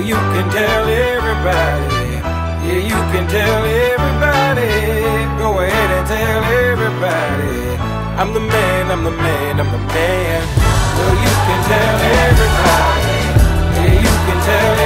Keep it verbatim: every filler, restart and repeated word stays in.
you can tell everybody. Yeah, you can tell everybody. Go ahead and tell everybody. I'm the man, I'm the man, I'm the man. Well, you can tell everybody. Yeah, you can tell